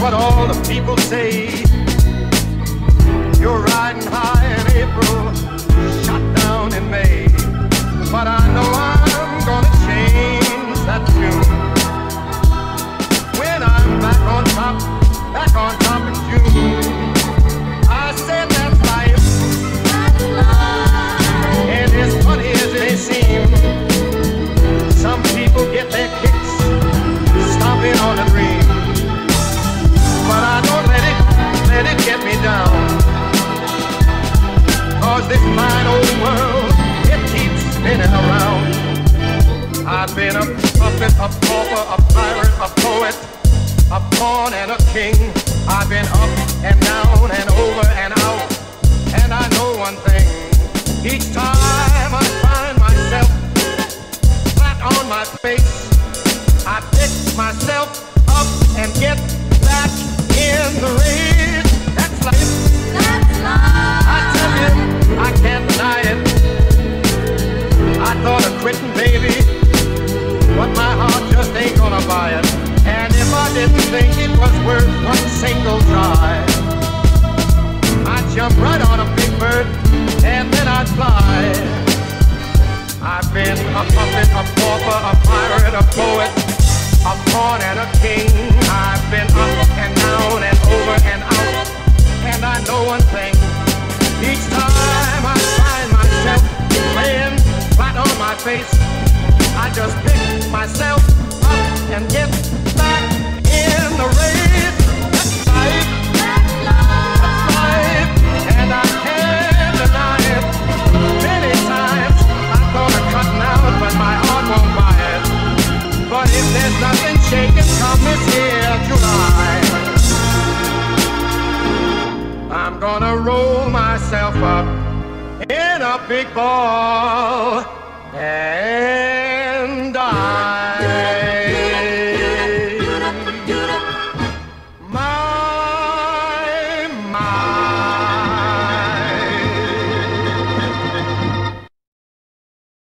what all the people say. You're riding high in April, shot down in May. But I know I'm gonna change that tune when I'm back on top in June. I said that's life, and as funny as it may seem, some people get their kicks stomping on a dream. But I don't let it get me down, 'cause this fine old world, it keeps spinning around. I've been a puppet, a pauper, a pirate, a poet, a pawn and a king. I've been up and down and over and out, and I know one thing: each time I find myself flat on my face, I pick myself up and get back in the race. That's life. That's life. I tell you, I can't deny it. I thought of quitting, baby, but my heart just ain't gonna buy it. And if I didn't think it was worth one single try, I'd jump right on a big bird and then I'd fly. I've been a puppet, a pauper, a pirate, a poet, a pawn and a king. I've been up and down and over and out, and I know one thing: each time I find myself laying flat on my face, I just pick myself up and get back in the race. That's life. That's life. And I can't deny it. Many times I thought of cutting out, but my heart won't buy it. But if there's nothing shaking come this here July, I'm gonna roll myself up in a big ball. Hey.